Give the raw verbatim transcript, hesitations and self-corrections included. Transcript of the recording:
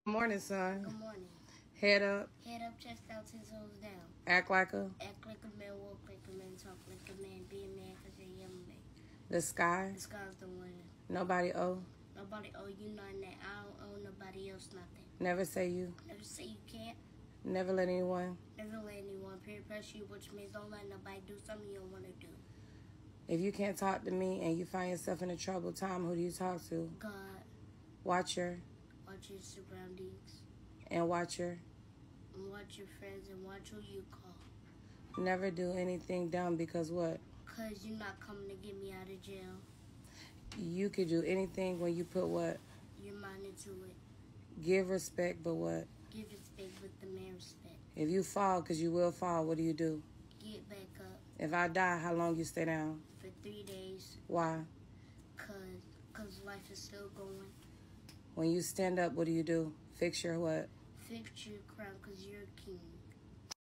Morning, son. Good morning. Head up. Head up, chest out, ten toes down. Act like a. Act like a man, walk like a man, talk like a man, be a man, cause you're a young man. The sky. The sky's the winner. Nobody owe. Nobody owe you nothing that I don't owe nobody else nothing. Never say you. Never say you can't. Never let anyone. Never let anyone peer pressure you, which means don't let nobody do something you don't want to do. If you can't talk to me and you find yourself in a troubled time, who do you talk to? God. Watch your. Watch your surroundings. And watch your. And watch your friends and watch who you call. Never do anything dumb because what? Because you're not coming to get me out of jail. You could do anything when you put what? Your mind into it. Give respect, but what? Give respect with the man respect. If you fall, because you will fall, what do you do? Get back up. If I die, how long you stay down? For three days. Why? Cause, Cause life is still going. When you stand up, what do you do? Fix your what? Fix your crown, cause you're a king.